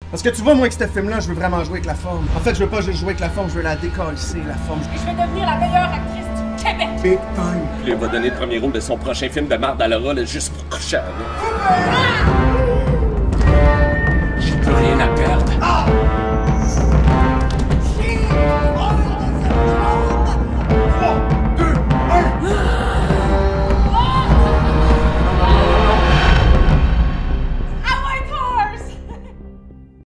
Parce que tu vois, moi, avec ce film-là, je veux vraiment jouer avec la forme. En fait, je veux pas juste jouer avec la forme, je veux la décalisser, la forme. Et je vais devenir la meilleure actrice du Québec! Big time! Puis il va donner le premier rôle de son prochain film de marde à Laura, là, juste pour coucher avec.